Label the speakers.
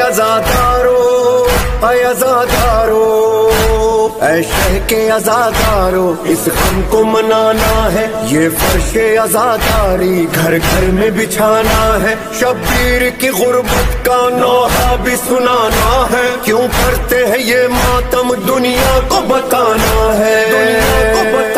Speaker 1: अज़ादारो, ऐ अज़ादारो, ऐ शह के अज़ादारो, इस गम को मनाना है, ये फर्शे अज़ादारी घर घर में बिछाना है। शब्बीर की गुर्बत का नौहा भी सुनाना है, क्यों करते हैं ये मातम दुनिया को बताना है, दुनिया को बताना